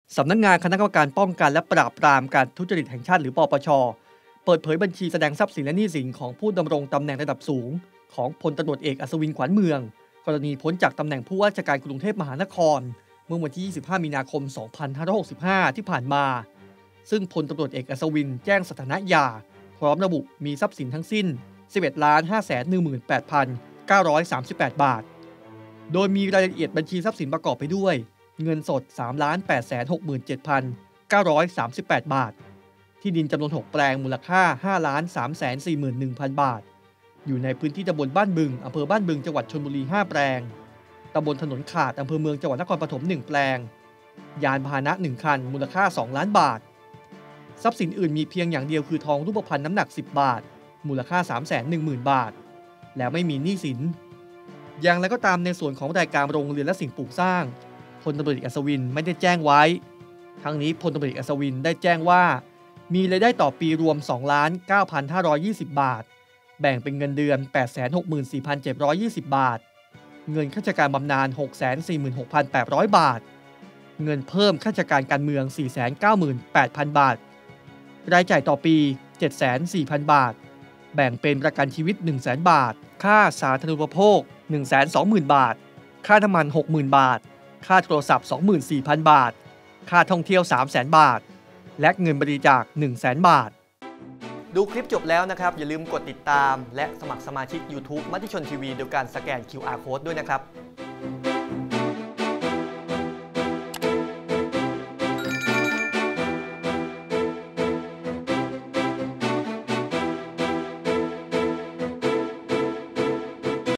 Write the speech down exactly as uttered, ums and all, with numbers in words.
สำนักงานคณะกรรมการป้องกันและปราบปรามการทุจริตแห่งชาติหรือปปช.เปิดเผยบัญชีแสดงทรัพย์สินและหนี้สินของผู้ดำรงตำแหน่งระดับสูงของพลตำรวจเอกอัศวินขวัญเมืองกรณีพ้นจากตำแหน่งผู้ว่าราชการกรุงเทพมหานครเมื่อวันที่ยี่สิบห้ามีนาคมสองพันห้าร้อยหกสิบห้าที่ผ่านมาซึ่งพลตำรวจเอกอัศวินแจ้งสถานะหย่าพร้อมระบุมีทรัพย์สินทั้งสิ้น สิบเอ็ดล้านห้าแสนหนึ่งหมื่นแปดพันเก้าร้อยสามสิบแปด บาทโดยมีรายละเอียดบัญชีทรัพย์สินประกอบไปด้วยเงินสด สามล้านแปดแสนหกหมื่นเจ็ดพันเก้าร้อยสามสิบแปด บาทที่ดินจำนวนหกแปลงมูลค่า ห้าล้านสามแสนสี่หมื่นหนึ่งพัน บาทอยู่ในพื้นที่ตำบลบ้านบึงอำเภอบ้านบึงจังหวัดชลบุรีห้าแปลงตำบลถนนขาดอำเภอเมืองจังหวัดนครปฐมหนึ่งแปลงยานพาหนะหนึ่งคันมูลค่าสองล้านบาททรัพย์สินอื่นมีเพียงอย่างเดียวคือทองรูปพรรณน้ำหนักสิบบาทมูลค่า สามแสนหนึ่งหมื่น บาทแล้วไม่มีหนี้สินอย่างไรก็ตามในส่วนของรายการโรงเรือนและสิ่งปลูกสร้างพลตำรวจเอกอัศวินไม่ได้แจ้งไว้ทั้งนี้พลตำรวจเอกอัศวินได้แจ้งว่ามีรายได้ต่อปีรวม สองล้านเก้าพันห้าร้อยยี่สิบ บาทแบ่งเป็นเงินเดือน แปดแสนหกหมื่นสี่พันเจ็ดร้อยยี่สิบ บาทเงินข้าราชการบำนาญ หกแสนสี่หมื่นหกพันแปดร้อย บาทเงินเพิ่มข้าราชการการเมือง สี่แสนเก้าหมื่นแปดพัน บาทรายจ่ายต่อปี เจ็ดแสนสี่พัน บาทแบ่งเป็นประกันชีวิต หนึ่งแสน บาทค่าสาธารณูปโภค หนึ่งแสนสองหมื่น บาทค่าน้ำมัน หกหมื่น บาทค่าโทรศัพท์ สองหมื่นสี่พัน บาทค่าท่องเที่ยว สามแสน บาทและเงินบริจาค หนึ่งแสน บาทดูคลิปจบแล้วนะครับอย่าลืมกดติดตามและสมัครสมาชิก YouTube มติชนทีวีโดยการสแกน คิว อาร์ Code ด้วยนะครับ